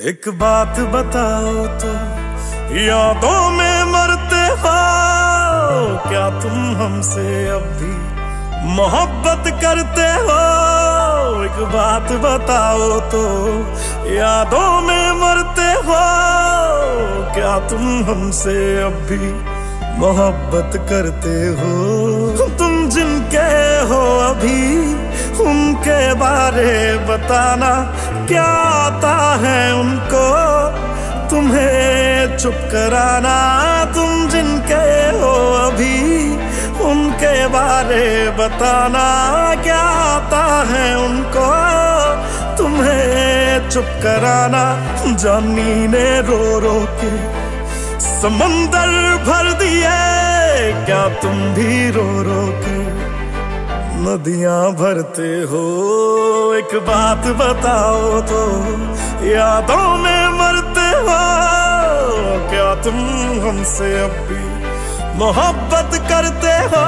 एक बात बताओ तो यादों में मरते हो क्या तुम हमसे अब भी मोहब्बत करते हो। एक बात बताओ तो यादों में मरते हो क्या तुम हमसे अब भी मोहब्बत करते हो। तुम जिनके हो अभी उनके बारे बताना क्या आता है उनको तुम्हें चुप कराना। तुम जिनके हो अभी उनके बारे बताना क्या आता है उनको तुम्हें चुप कराना। जानी ने रो रो के समंदर भर दिए क्या तुम भी रो रो के नदियां भरते हो। एक बात बताओ तो यादों में मरते हो क्या तुम हमसे अब भी मोहब्बत करते हो।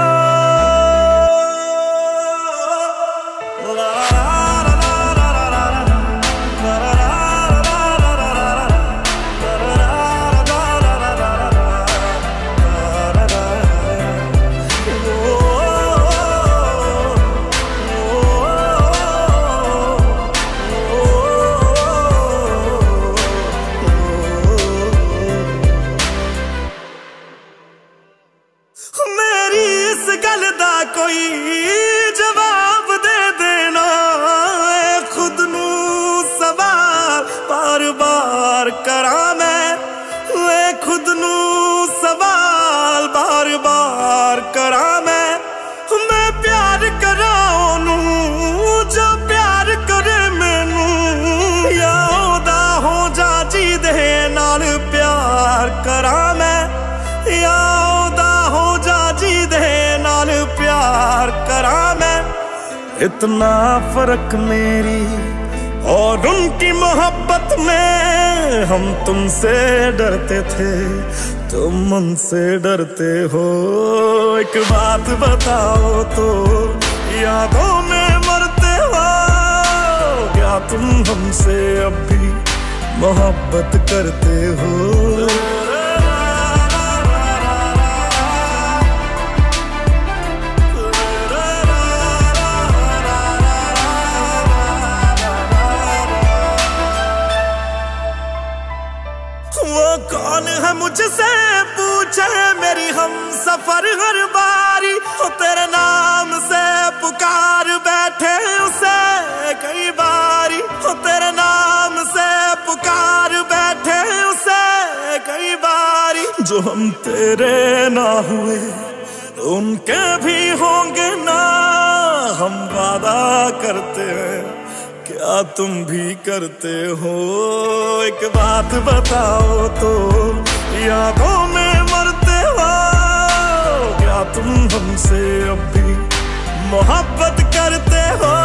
मेरी इस गल दा कोई जवाब दे देना खुद नू सवाल बार बार करा मैं खुद नू सवाल बार बार करा मैं प्यार करा ओनू जो प्यार करे मैनू या ओदा हो जा जी दे नाल प्यार करा मैं या प्यार करा मैं। इतना फर्क मेरी और उनकी मोहब्बत में हम तुमसे डरते थे तुम उनसे डरते हो। एक बात बताओ तो यादों में मरते हो क्या तुम हमसे अब भी मोहब्बत करते हो। वो कौन है मुझसे पूछे मेरी हम सफर हर बारी तेरे नाम से पुकार बैठे उसे कई बारी तेरे नाम से पुकार बैठे उसे कई बारी। जो हम तेरे ना हुए उनके भी होंगे ना हम वादा करते हैं क्या तुम भी करते हो। एक बात बताओ तो यादों में मरते हो क्या तुम हमसे अब भी मोहब्बत करते हो।